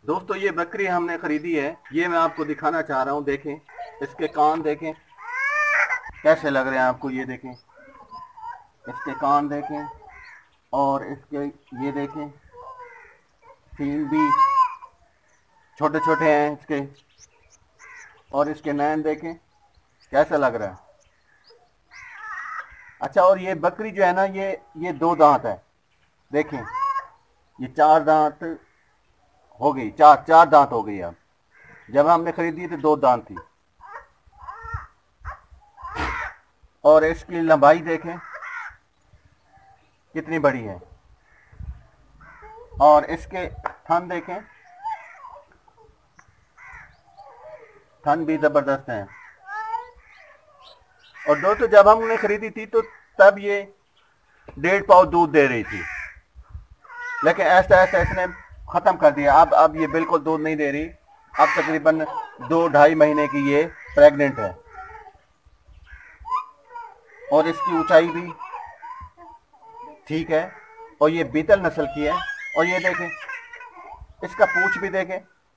दोस्तों ये बकरी हमने खरीदी है, ये मैं आपको दिखाना चाह रहा हूँ। देखें इसके कान, देखें कैसे लग रहे हैं आपको। ये देखें इसके कान देखें, और इसके ये देखें सींग भी छोटे छोटे हैं इसके, और इसके नैन देखें कैसा लग रहा है। अच्छा, और ये बकरी जो है ना, ये 2 दांत है। देखें ये 4 दांत हो गई, चार दांत हो गई। अब जब हमने खरीदी तो 2 दांत थी। और इसकी लंबाई देखें कितनी बड़ी है, और इसके थन देखें, थन भी जबरदस्त हैं। और दोस्तों जब हमने खरीदी थी तो तब ये 1.5 पाव दूध दे रही थी, लेकिन ऐसा ऐसा इसने खत्म कर दिया। अब ये बिल्कुल दूध नहीं दे रही। अब तकरीबन 2-2.5 महीने की ये प्रेग्नेंट है, और इसकी ऊंचाई भी ठीक है, और ये बीतल नस्ल की है। और ये देखें इसका पूंछ भी देखें,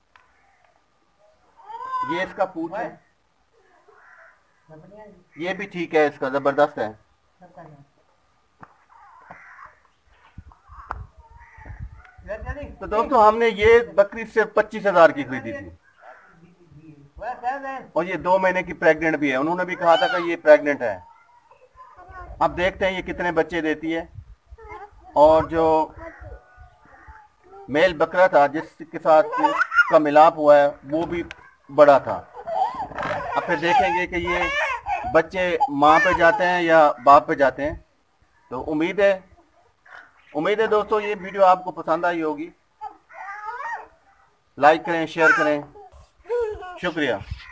ये इसका पूंछ है, ये भी ठीक है, इसका जबरदस्त है। तो दोस्तों हमने ये बकरी सिर्फ 25,000 की खरीदी थी, और ये 2 महीने की प्रेग्नेंट भी है। उन्होंने भी कहा था कि ये प्रेग्नेंट है। अब देखते हैं ये कितने बच्चे देती है। और जो मेल बकरा था जिसके साथ का मिलाप हुआ है वो भी बड़ा था। अब फिर देखेंगे कि ये बच्चे माँ पे जाते हैं या बाप पे जाते हैं। तो उम्मीद है दोस्तों ये वीडियो आपको पसंद आई होगी। लाइक करें, शेयर करें। शुक्रिया।